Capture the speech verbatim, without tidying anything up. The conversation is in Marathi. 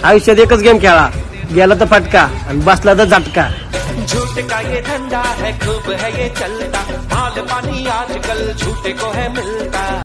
आयुष्यात एकच गेम खेळा, गेला तर फटका आणि बसला तर झटका। झूठ का ये धंधा है, खूब है ये चलता, माल पानी आजकल झूठे को है मिलता।